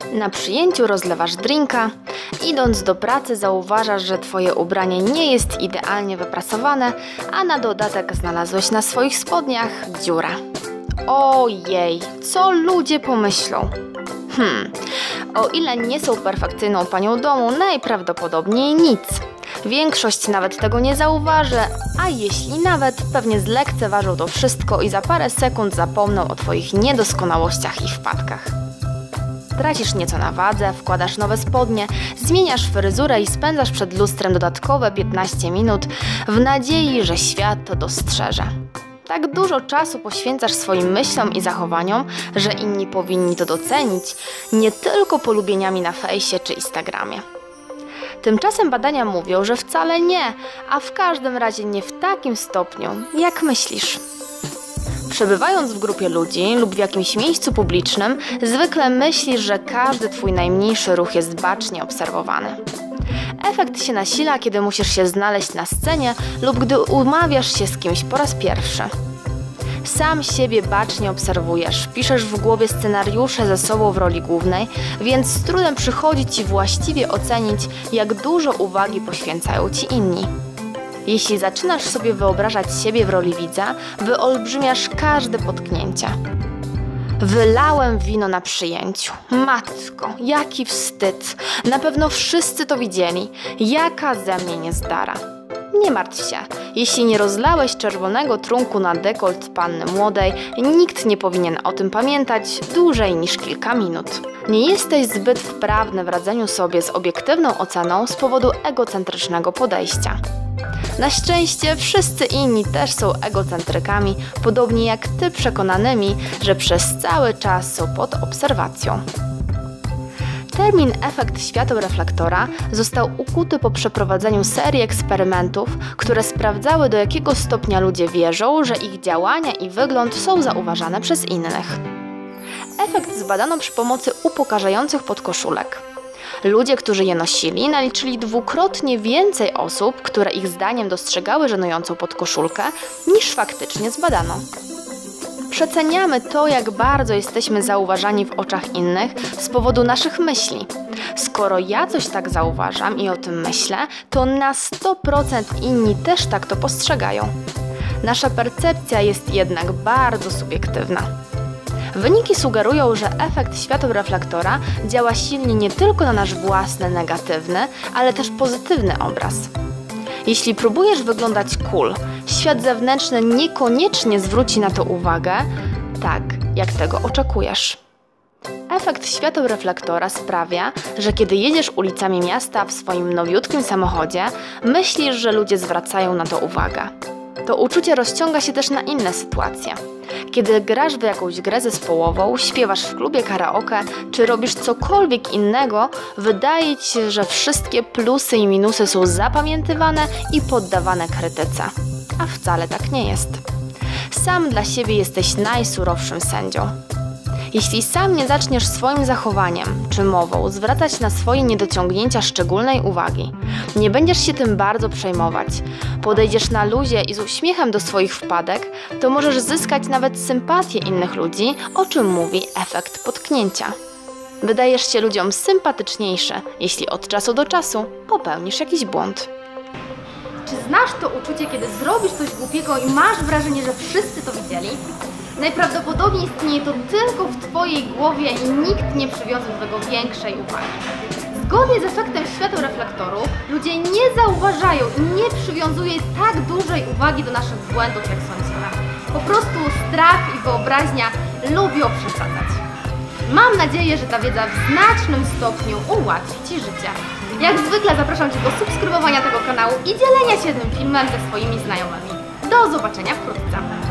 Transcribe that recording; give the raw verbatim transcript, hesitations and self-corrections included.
Na przyjęciu rozlewasz drinka, idąc do pracy zauważasz, że twoje ubranie nie jest idealnie wyprasowane, a na dodatek znalazłeś na swoich spodniach dziurę. Ojej, co ludzie pomyślą? Hmm, o ile nie są perfekcyjną panią domu, najprawdopodobniej nic. Większość nawet tego nie zauważy, a jeśli nawet, pewnie zlekceważą to wszystko i za parę sekund zapomną o twoich niedoskonałościach i wpadkach. Tracisz nieco na wadze, wkładasz nowe spodnie, zmieniasz fryzurę i spędzasz przed lustrem dodatkowe piętnaście minut w nadziei, że świat to dostrzeże. Tak dużo czasu poświęcasz swoim myślom i zachowaniom, że inni powinni to docenić, nie tylko polubieniami na fejsie czy Instagramie. Tymczasem badania mówią, że wcale nie, a w każdym razie nie w takim stopniu, jak myślisz. Przebywając w grupie ludzi lub w jakimś miejscu publicznym, zwykle myślisz, że każdy twój najmniejszy ruch jest bacznie obserwowany. Efekt się nasila, kiedy musisz się znaleźć na scenie lub gdy umawiasz się z kimś po raz pierwszy. Sam siebie bacznie obserwujesz, piszesz w głowie scenariusze ze sobą w roli głównej, więc z trudem przychodzi ci właściwie ocenić, jak dużo uwagi poświęcają ci inni. Jeśli zaczynasz sobie wyobrażać siebie w roli widza, wyolbrzymiasz każde potknięcie. Wylałem wino na przyjęciu. Matko, jaki wstyd. Na pewno wszyscy to widzieli. Jaka ze mnie niezdara. Nie martw się. Jeśli nie rozlałeś czerwonego trunku na dekolt panny młodej, nikt nie powinien o tym pamiętać dłużej niż kilka minut. Nie jesteś zbyt wprawny w radzeniu sobie z obiektywną oceną z powodu egocentrycznego podejścia. Na szczęście wszyscy inni też są egocentrykami, podobnie jak ty przekonanymi, że przez cały czas są pod obserwacją. Termin efekt światełreflektora został ukuty po przeprowadzeniu serii eksperymentów, które sprawdzały, do jakiego stopnia ludzie wierzą, że ich działania i wygląd są zauważane przez innych. Efekt zbadano przy pomocy upokarzających podkoszulek. Ludzie, którzy je nosili, naliczyli dwukrotnie więcej osób, które ich zdaniem dostrzegały żenującą podkoszulkę, niż faktycznie zbadano. Przeceniamy to, jak bardzo jesteśmy zauważani w oczach innych z powodu naszych myśli. Skoro ja coś tak zauważam i o tym myślę, to na sto procent inni też tak to postrzegają. Nasza percepcja jest jednak bardzo subiektywna. Wyniki sugerują, że efekt światełreflektora działa silnie nie tylko na nasz własny negatywny, ale też pozytywny obraz. Jeśli próbujesz wyglądać cool, świat zewnętrzny niekoniecznie zwróci na to uwagę tak, jak tego oczekujesz. Efekt światełreflektora sprawia, że kiedy jedziesz ulicami miasta w swoim nowiutkim samochodzie, myślisz, że ludzie zwracają na to uwagę. To uczucie rozciąga się też na inne sytuacje. Kiedy grasz w jakąś grę zespołową, śpiewasz w klubie karaoke, czy robisz cokolwiek innego, wydaje ci się, że wszystkie plusy i minusy są zapamiętywane i poddawane krytyce. A wcale tak nie jest. Sam dla siebie jesteś najsurowszym sędzią. Jeśli sam nie zaczniesz swoim zachowaniem czy mową zwracać na swoje niedociągnięcia szczególnej uwagi, nie będziesz się tym bardzo przejmować, podejdziesz na luzie i z uśmiechem do swoich wpadek, to możesz zyskać nawet sympatię innych ludzi, o czym mówi efekt potknięcia. Wydajesz się ludziom sympatyczniejszy, jeśli od czasu do czasu popełnisz jakiś błąd. Czy znasz to uczucie, kiedy zrobisz coś głupiego i masz wrażenie, że wszyscy to widzieli? Najprawdopodobniej istnieje to tylko w twojej głowie i nikt nie przywiązał do tego większej uwagi. Zgodnie z efektem światełreflektoru, ludzie nie zauważają i nie przywiązują tak dużej uwagi do naszych błędów, jak sądzimy. Po prostu strach i wyobraźnia lubią przesadzać. Mam nadzieję, że ta wiedza w znacznym stopniu ułatwi ci życie. Jak zwykle zapraszam cię do subskrybowania tego kanału i dzielenia się tym filmem ze swoimi znajomymi. Do zobaczenia wkrótce.